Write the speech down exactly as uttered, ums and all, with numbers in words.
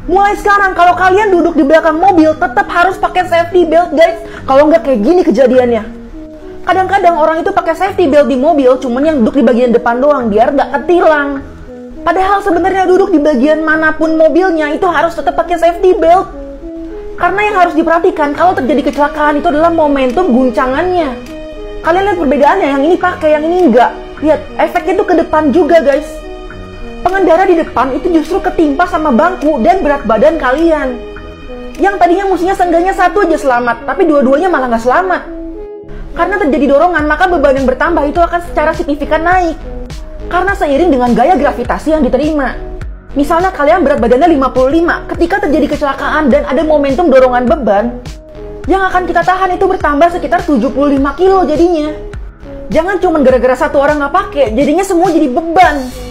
Mulai sekarang kalau kalian duduk di belakang mobil tetap harus pakai safety belt guys. Kalau nggak kayak gini kejadiannya. Kadang-kadang orang itu pakai safety belt di mobil, cuman yang duduk di bagian depan doang biar nggak ketilang. Padahal sebenarnya duduk di bagian manapun mobilnya itu harus tetap pakai safety belt. Karena yang harus diperhatikan kalau terjadi kecelakaan itu adalah momentum guncangannya. Kalian lihat perbedaannya, yang ini pakai, yang ini enggak. Lihat, efeknya itu ke depan juga guys. Pengendara di depan itu justru ketimpa sama bangku dan berat badan kalian. Yang tadinya mestinya seenggaknya satu aja selamat, tapi dua-duanya malah nggak selamat. Karena terjadi dorongan, maka beban yang bertambah itu akan secara signifikan naik. Karena seiring dengan gaya gravitasi yang diterima. Misalnya kalian berat badannya lima puluh lima, ketika terjadi kecelakaan dan ada momentum dorongan beban, yang akan kita tahan itu bertambah sekitar tujuh puluh lima kilo jadinya. Jangan cuma gara-gara satu orang nggak pakai, jadinya semua jadi beban.